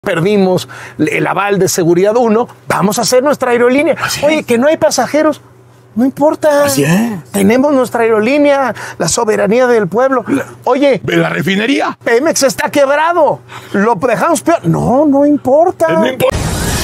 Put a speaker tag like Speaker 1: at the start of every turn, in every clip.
Speaker 1: Perdimos el aval de seguridad 1, vamos a hacer nuestra aerolínea. Oye, que no hay pasajeros, no importa.
Speaker 2: Así es.
Speaker 1: Tenemos nuestra aerolínea, la soberanía del pueblo. Oye,
Speaker 2: ¿la refinería?
Speaker 1: Pemex está quebrado, lo dejamos peor. No, no importa.
Speaker 2: No importa.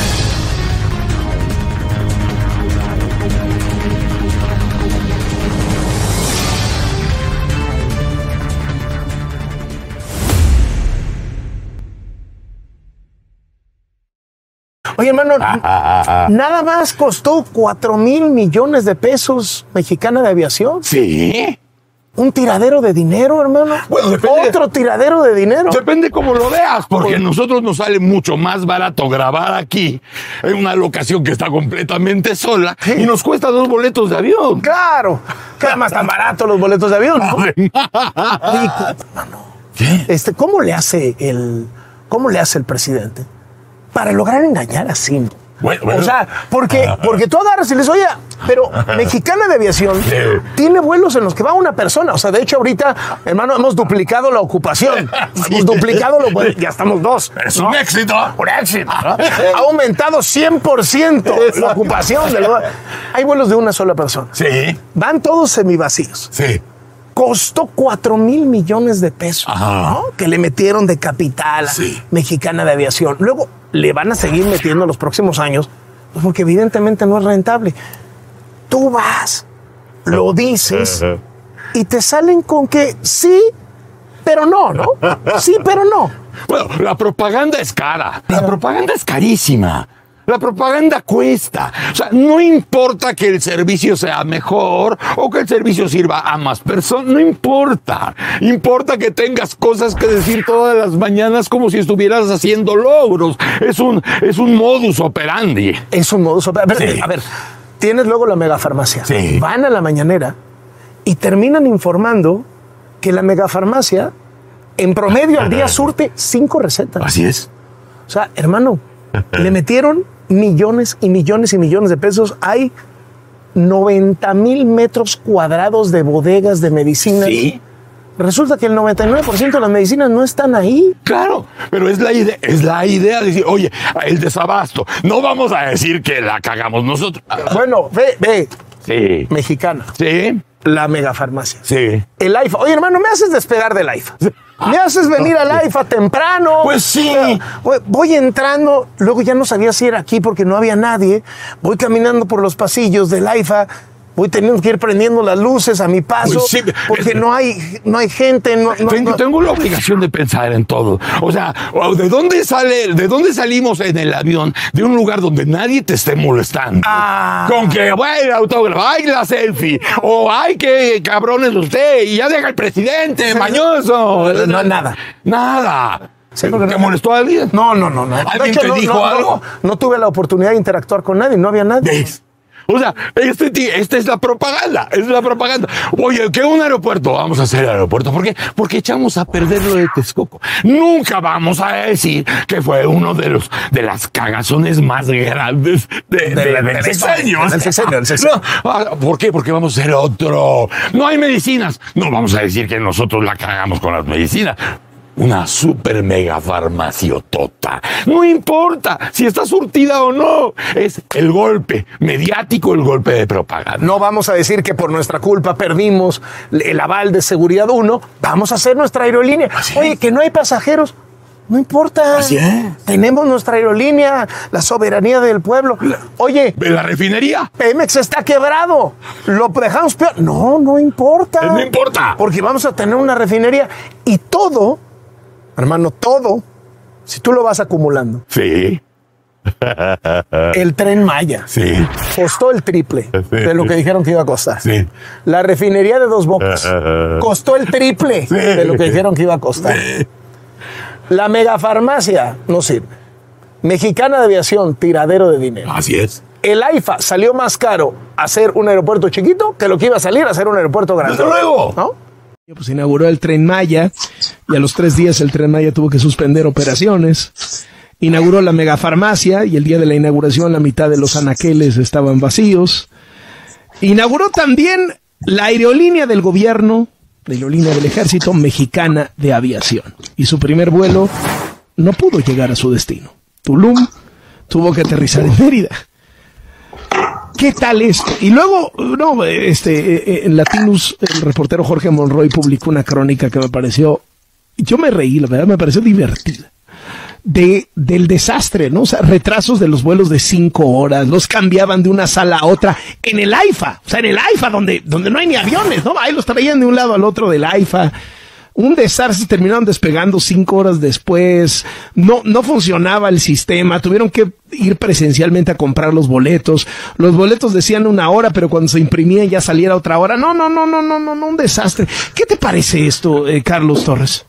Speaker 1: Oye, hermano, nada más costó 4,000 millones de pesos Mexicana de Aviación.
Speaker 2: Sí.
Speaker 1: Un tiradero de dinero, hermano.
Speaker 2: Bueno, depende.
Speaker 1: Otro tiradero de dinero.
Speaker 2: Depende cómo lo veas, porque a nosotros nos sale mucho más barato grabar aquí, en una locación que está completamente sola, y nos cuesta 2 boletos de avión.
Speaker 1: Claro. Que además tan baratos los boletos de avión, ¿no?
Speaker 2: ¿Qué?
Speaker 1: ¿Cómo le hace el presidente para lograr engañar así?
Speaker 2: Bueno.
Speaker 1: O sea, porque tú agarras y les oye, pero Mexicana de Aviación tiene vuelos en los que va una persona. O sea, de hecho, ahorita, hermano, hemos duplicado la ocupación. Hemos duplicado ya estamos 2.
Speaker 2: Es un éxito.
Speaker 1: Un éxito, ¿no? Ha aumentado 100% la ocupación. Hay vuelos de una sola persona.
Speaker 2: Sí.
Speaker 1: Van todos semivacíos.
Speaker 2: Sí.
Speaker 1: Costó 4,000 millones de pesos, ¿no? Que le metieron de capital a Mexicana de Aviación. Luego le van a seguir metiendo los próximos años, pues porque evidentemente no es rentable. Tú vas, lo dices y te salen con que sí, pero no, ¿no? Sí, pero no.
Speaker 2: Bueno, la propaganda es cara. La propaganda es carísima. La propaganda cuesta. O sea, no importa que el servicio sea mejor o que el servicio sirva a más personas. No importa. Importa que tengas cosas que decir todas las mañanas como si estuvieras haciendo logros. Es un modus operandi.
Speaker 1: Es un modus operandi. A ver, tienes luego la megafarmacia.
Speaker 2: Sí.
Speaker 1: Van a la mañanera y terminan informando que la megafarmacia en promedio al día surte 5 recetas.
Speaker 2: Así es.
Speaker 1: O sea, hermano, le metieron millones y millones y millones de pesos. Hay 90,000 metros cuadrados de bodegas de medicinas.
Speaker 2: Sí.
Speaker 1: Resulta que el 99% de las medicinas no están ahí.
Speaker 2: Claro, pero es la idea de decir, oye, el desabasto. No vamos a decir que la cagamos nosotros.
Speaker 1: Bueno, ve.
Speaker 2: Sí.
Speaker 1: Mexicana.
Speaker 2: Sí.
Speaker 1: La megafarmacia.
Speaker 2: Sí.
Speaker 1: El AIFA. Oye, hermano, me haces despegar del AIFA. Me haces venir al AIFA temprano.
Speaker 2: Pues sí.
Speaker 1: Voy entrando, luego ya no sabía si era aquí porque no había nadie. Voy caminando por los pasillos del AIFA. Voy teniendo que ir prendiendo las luces a mi paso,
Speaker 2: pues sí,
Speaker 1: porque no hay gente.
Speaker 2: Tengo la obligación de pensar en todo. O sea, ¿de dónde salimos en el avión? De un lugar donde nadie te esté molestando. Con que vaya el autógrafo, ay la selfie, o ay qué cabrones usted, y ya deja el presidente, mañoso.
Speaker 1: No, nada.
Speaker 2: Nada.
Speaker 1: Sí,
Speaker 2: ¿Te molestó a alguien?
Speaker 1: No.
Speaker 2: ¿Alguien te dijo algo?
Speaker 1: No tuve la oportunidad de interactuar con nadie, no había nadie.
Speaker 2: ¿Ves? O sea, esta es la propaganda, Oye, ¿qué un aeropuerto? Vamos a hacer el aeropuerto. ¿Por qué? Porque echamos a perder lo de Texcoco. Nunca vamos a decir que fue uno de las cagazones más grandes del sexenio. No, ¿por qué? Porque vamos a hacer otro. No hay medicinas. No vamos a decir que nosotros la cagamos con las medicinas. Una super mega farmaciotota. No importa si está surtida o no. Es el golpe mediático, el golpe de propaganda.
Speaker 1: No vamos a decir que por nuestra culpa perdimos el aval de seguridad 1. Vamos a hacer nuestra aerolínea. Oye, que no hay pasajeros. No importa.
Speaker 2: Así es.
Speaker 1: Tenemos nuestra aerolínea, la soberanía del pueblo. Oye,
Speaker 2: ¿la refinería?
Speaker 1: Pemex está quebrado. Lo dejamos peor. No, no importa.
Speaker 2: No importa.
Speaker 1: Porque vamos a tener una refinería y todo, hermano, todo, si tú lo vas acumulando.
Speaker 2: Sí.
Speaker 1: El Tren Maya.
Speaker 2: Sí.
Speaker 1: Costó el triple de lo que dijeron que iba a costar.
Speaker 2: Sí.
Speaker 1: La refinería de Dos Bocas costó el triple de lo que dijeron que iba a costar.
Speaker 2: Sí.
Speaker 1: La megafarmacia no sirve. Mexicana de Aviación, tiradero de dinero.
Speaker 2: Así es.
Speaker 1: El AIFA salió más caro hacer un aeropuerto chiquito que lo que iba a salir a hacer un aeropuerto grande.
Speaker 2: ¡Desde luego!
Speaker 1: ¿No? Pues inauguró el Tren Maya y a los 3 días el Tren Maya tuvo que suspender operaciones. Inauguró la megafarmacia y el día de la inauguración la mitad de los anaqueles estaban vacíos. Inauguró también la aerolínea del gobierno, la aerolínea del ejército Mexicana de Aviación. Y su primer vuelo no pudo llegar a su destino. Tulum tuvo que aterrizar en Mérida. ¿Qué tal esto? Y luego, en Latinus, el reportero Jorge Monroy publicó una crónica que me pareció, yo me reí, la verdad, me pareció divertida. Del desastre, ¿no? O sea, retrasos de los vuelos de 5 horas, los cambiaban de una sala a otra en el AIFA, o sea, en el AIFA donde no hay ni aviones, ¿no? Ahí los traían de un lado al otro del AIFA. Un desastre, terminaron despegando 5 horas después, no funcionaba el sistema, tuvieron que ir presencialmente a comprar los boletos decían 1 hora, pero cuando se imprimían ya saliera otra hora, no, un desastre. ¿Qué te parece esto, Carlos Torres?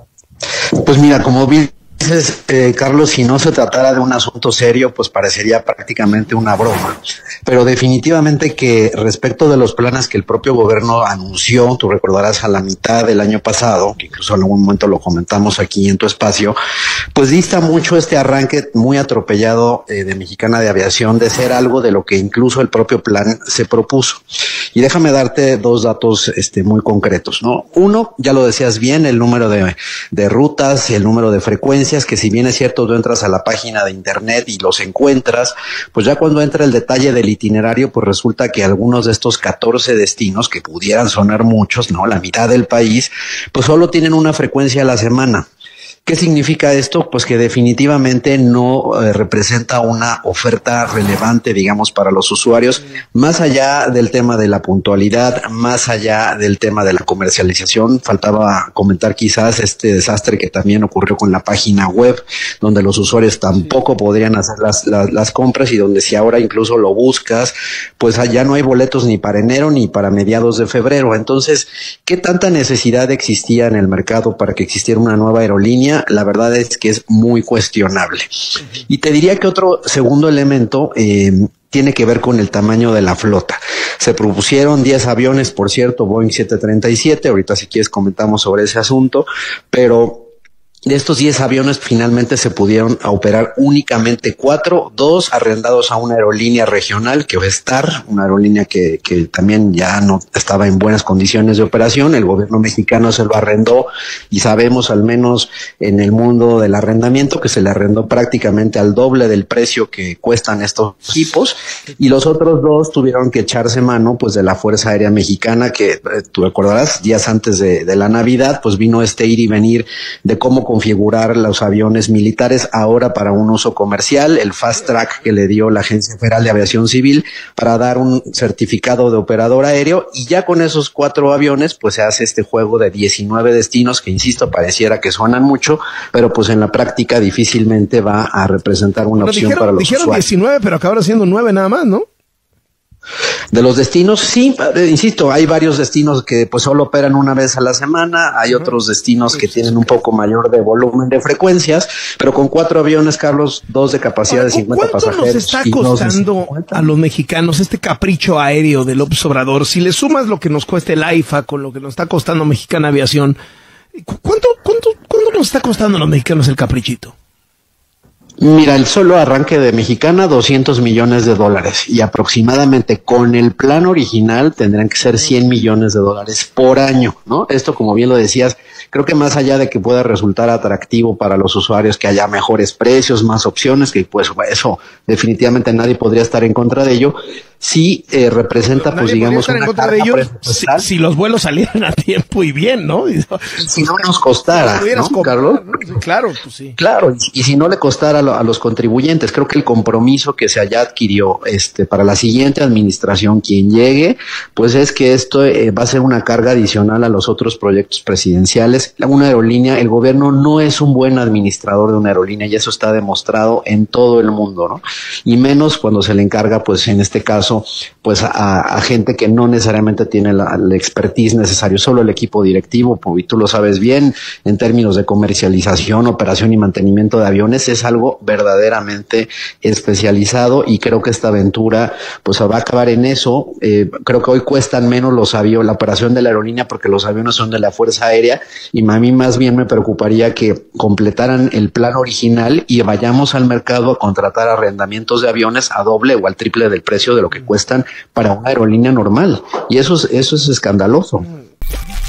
Speaker 3: Pues mira, como bien dices, Carlos, si no se tratara de un asunto serio, pues parecería prácticamente una broma. Pero definitivamente que respecto de los planes que el propio gobierno anunció, tú recordarás a la mitad del año pasado, que incluso en algún momento lo comentamos aquí en tu espacio, pues dista mucho este arranque muy atropellado de Mexicana de Aviación de ser algo de lo que incluso el propio plan se propuso. Y déjame darte 2 datos muy concretos, ¿no? Uno, ya lo decías bien, el número de rutas, el número de frecuencias, que si bien es cierto, tú entras a la página de internet y los encuentras, pues ya cuando entra el detalle del itinerario, pues resulta que algunos de estos 14 destinos, que pudieran sonar muchos, ¿no? La mitad del país, pues solo tienen una frecuencia a la semana. ¿Qué significa esto? Pues que definitivamente no representa una oferta relevante, digamos, para los usuarios, más allá del tema de la puntualidad, más allá del tema de la comercialización. Faltaba comentar quizás este desastre que también ocurrió con la página web, donde los usuarios tampoco podrían hacer las compras y donde si ahora incluso lo buscas, pues ya no hay boletos ni para enero ni para mediados de febrero. Entonces, ¿qué tanta necesidad existía en el mercado para que existiera una nueva aerolínea? La verdad es que es muy cuestionable. Y te diría que otro segundo elemento tiene que ver con el tamaño de la flota. Se propusieron 10 aviones, por cierto, Boeing 737, ahorita si quieres comentamos sobre ese asunto, pero de estos 10 aviones finalmente se pudieron operar únicamente 4, 2 arrendados a una aerolínea regional, que fue Star, una aerolínea que también ya no estaba en buenas condiciones de operación. El gobierno mexicano se lo arrendó y sabemos, al menos en el mundo del arrendamiento, que se le arrendó prácticamente al doble del precio que cuestan estos equipos, y los otros 2 tuvieron que echarse mano pues de la Fuerza Aérea Mexicana, que tú recordarás, días antes de la Navidad, pues vino este ir y venir de cómo configurar los aviones militares ahora para un uso comercial, el fast track que le dio la Agencia Federal de Aviación Civil para dar un certificado de operador aéreo, y ya con esos 4 aviones pues se hace este juego de 19 destinos que, insisto, pareciera que suenan mucho, pero pues en la práctica difícilmente va a representar una opción para los usuarios.
Speaker 1: Dijeron 19, pero acabaron siendo 9 nada más, ¿no?
Speaker 3: De los destinos, sí, insisto, hay varios destinos que pues solo operan una vez a la semana, hay otros destinos que tienen un poco mayor de volumen de frecuencias, pero con 4 aviones, Carlos, 2 de capacidad de 50 pasajeros. ¿Cuánto nos está costando
Speaker 1: a los mexicanos este capricho aéreo de López Obrador? Si le sumas lo que nos cuesta el AIFA con lo que nos está costando Mexicana Aviación, ¿cuánto nos está costando a los mexicanos el caprichito?
Speaker 3: Mira, el solo arranque de Mexicana, $200 millones, y aproximadamente con el plan original tendrán que ser $100 millones por año, ¿no? Esto, como bien lo decías, creo que más allá de que pueda resultar atractivo para los usuarios, que haya mejores precios, más opciones, que pues eso definitivamente nadie podría estar en contra de ello, sí representa, pues digamos, una carga presupuestal.
Speaker 1: Si los vuelos salieran a tiempo y bien, ¿no?
Speaker 3: Si no nos costara, ¿no, Carlos?
Speaker 1: ¿no? Claro, pues sí.
Speaker 3: Claro, y si no le costara a los contribuyentes, creo que el compromiso que se haya adquirió para la siguiente administración, quien llegue, pues es que esto va a ser una carga adicional a los otros proyectos presidenciales. Una aerolínea, el gobierno no es un buen administrador de una aerolínea, y eso está demostrado en todo el mundo, ¿no? Y menos cuando se le encarga, pues en este caso, pues a gente que no necesariamente tiene la expertise necesario, solo el equipo directivo, y tú lo sabes bien, en términos de comercialización, operación y mantenimiento de aviones, es algo verdaderamente especializado, y creo que esta aventura pues va a acabar en eso. Creo que hoy cuestan menos los aviones, la operación de la aerolínea, porque los aviones son de la Fuerza Aérea, y a mí más bien me preocuparía que completaran el plan original y vayamos al mercado a contratar arrendamientos de aviones a doble o al triple del precio de lo que cuestan para una aerolínea normal, y eso es escandaloso.